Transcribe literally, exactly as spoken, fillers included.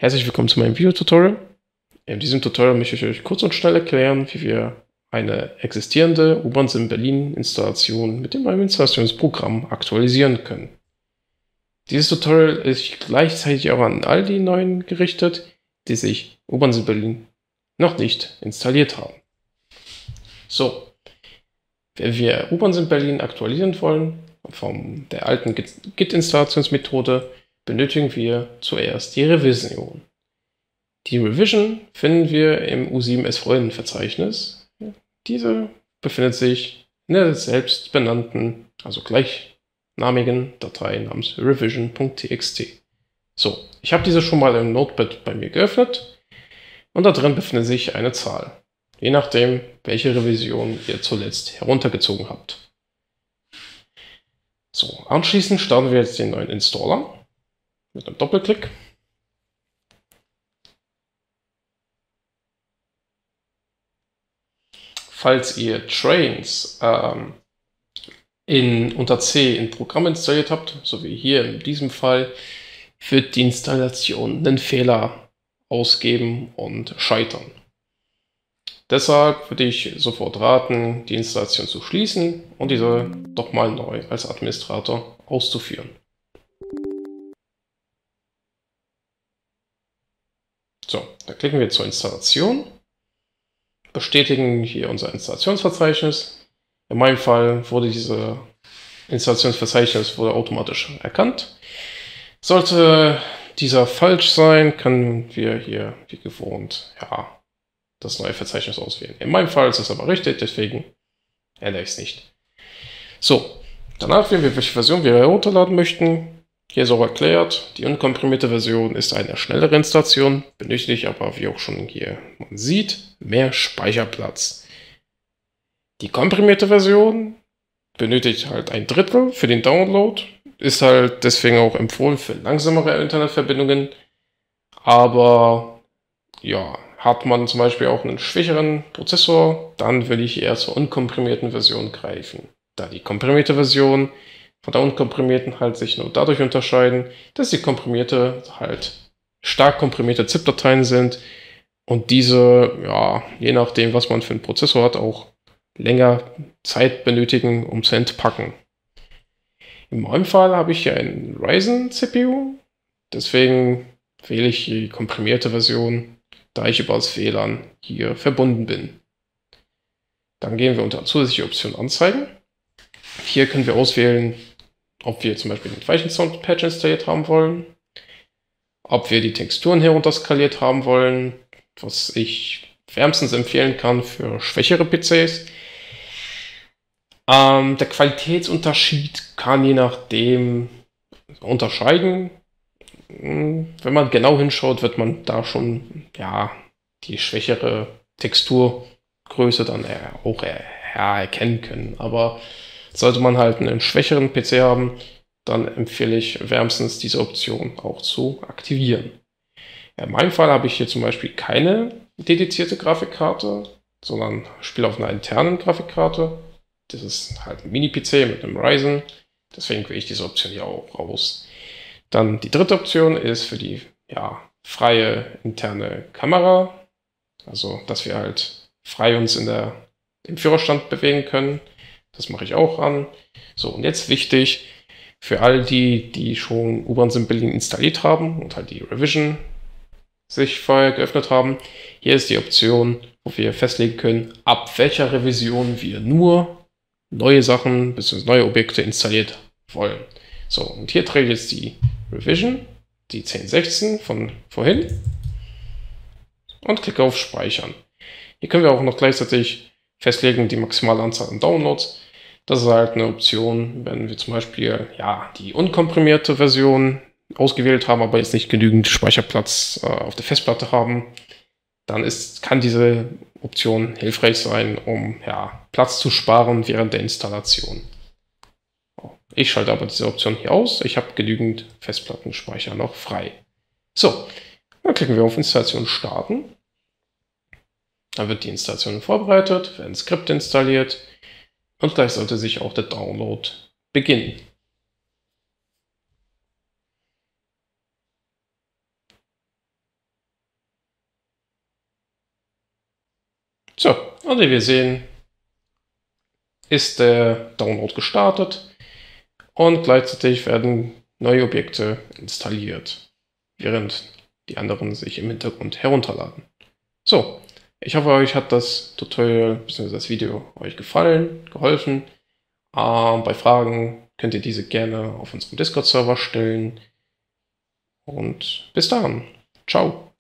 Herzlich willkommen zu meinem Video-Tutorial. In diesem Tutorial möchte ich euch kurz und schnell erklären, wie wir eine existierende U-Bahn-Sim Berlin-Installation mit dem neuen Installationsprogramm aktualisieren können. Dieses Tutorial ist gleichzeitig auch an all die Neuen gerichtet, die sich U-Bahn-Sim Berlin noch nicht installiert haben. So, wenn wir U-Bahn-Sim Berlin aktualisieren wollen, von der alten Git-Installationsmethode, benötigen wir zuerst die Revision. Die Revision finden wir im U sieben S-Freunde-Verzeichnis. Diese befindet sich in der selbstbenannten, also gleichnamigen Datei namens revision.txt. So, ich habe diese schon mal im Notepad bei mir geöffnet und da drin befindet sich eine Zahl, je nachdem, welche Revision ihr zuletzt heruntergezogen habt. So, anschließend starten wir jetzt den neuen Installer mit einem Doppelklick. Falls ihr Trains ähm, in, unter C in Programm installiert habt, so wie hier in diesem Fall, wird die Installation einen Fehler ausgeben und scheitern. Deshalb würde ich sofort raten, die Installation zu schließen und diese doch mal neu als Administrator auszuführen. So, dann klicken wir zur Installation, bestätigen hier unser Installationsverzeichnis. In meinem Fall wurde dieses Installationsverzeichnis wurde automatisch erkannt. Sollte dieser falsch sein, können wir hier wie gewohnt ja, das neue Verzeichnis auswählen. In meinem Fall ist es aber richtig, deswegen ändere ich es nicht. So, danach wählen wir, welche Version wir herunterladen möchten. Hier ist auch erklärt, die unkomprimierte Version ist eine schnellere Installation, benötigt aber, wie auch schon hier man sieht, mehr Speicherplatz. Die komprimierte Version benötigt halt ein Drittel für den Download, ist halt deswegen auch empfohlen für langsamere Internetverbindungen, aber ja, hat man zum Beispiel auch einen schwächeren Prozessor, dann will ich eher zur unkomprimierten Version greifen, da die komprimierte Version von der unkomprimierten halt sich nur dadurch unterscheiden, dass die komprimierte halt stark komprimierte ZIP-Dateien sind und diese, ja, je nachdem, was man für einen Prozessor hat, auch länger Zeit benötigen, um zu entpacken. In meinem Fall habe ich hier einen Ryzen-C P U, deswegen wähle ich die komprimierte Version, da ich über das W L A N hier verbunden bin. Dann gehen wir unter zusätzliche Optionen anzeigen. Hier können wir auswählen, ob wir zum Beispiel den Weichensound-Patch installiert haben wollen, ob wir die Texturen herunterskaliert haben wollen, was ich wärmstens empfehlen kann für schwächere P Cs. Ähm, der Qualitätsunterschied kann je nachdem unterscheiden. Wenn man genau hinschaut, wird man da schon ja, die schwächere Texturgröße dann auch ja, erkennen können. Aber sollte man halt einen schwächeren P C haben, dann empfehle ich wärmstens diese Option auch zu aktivieren. Ja, in meinem Fall habe ich hier zum Beispiel keine dedizierte Grafikkarte, sondern spiele auf einer internen Grafikkarte. Das ist halt ein Mini-P C mit einem Ryzen, deswegen wähle ich diese Option hier auch raus. Dann die dritte Option ist für die ja, freie interne Kamera, also dass wir halt frei uns in der, im Führerstand bewegen können. Das mache ich auch an. So, und jetzt wichtig, für all die, die schon U-Bahn-Sim Berlin installiert haben und halt die Revision sich vorher geöffnet haben, hier ist die Option, wo wir festlegen können, ab welcher Revision wir nur neue Sachen bzw. neue Objekte installiert wollen. So, und hier trete ich jetzt die Revision, die zehn sechzehn von vorhin und klicke auf Speichern. Hier können wir auch noch gleichzeitig festlegen die maximale Anzahl an Downloads. Das ist halt eine Option, wenn wir zum Beispiel ja, die unkomprimierte Version ausgewählt haben, aber jetzt nicht genügend Speicherplatz äh, auf der Festplatte haben, dann ist, kann diese Option hilfreich sein, um ja, Platz zu sparen während der Installation. Ich schalte aber diese Option hier aus. Ich habe genügend Festplattenspeicher noch frei. So, dann klicken wir auf Installation starten. Dann wird die Installation vorbereitet, werden Skripte installiert und gleich sollte sich auch der Download beginnen. So, und wie wir sehen, ist der Download gestartet und gleichzeitig werden neue Objekte installiert, während die anderen sich im Hintergrund herunterladen. So, ich hoffe, euch hat das Tutorial bzw. das Video euch gefallen, geholfen. Ähm, bei Fragen könnt ihr diese gerne auf unserem Discord-Server stellen. Und bis dann. Ciao.